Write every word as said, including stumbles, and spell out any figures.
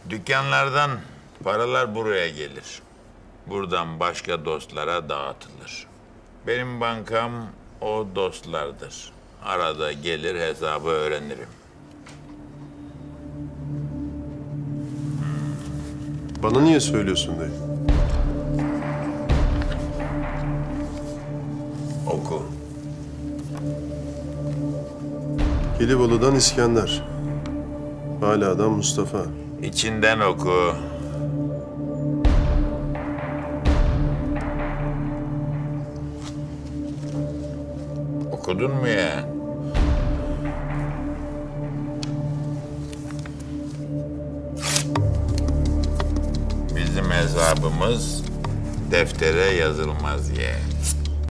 Dükkanlardan paralar buraya gelir. Buradan başka dostlara dağıtılır. Benim bankam o dostlardır. Arada gelir hesabı öğrenirim. Bana niye söylüyorsun dayı? Oku. Gelibolu'dan İskender. Hala'dan Mustafa. İçinden oku. Okudun mu ya? Bizim hesabımız deftere yazılmaz ya.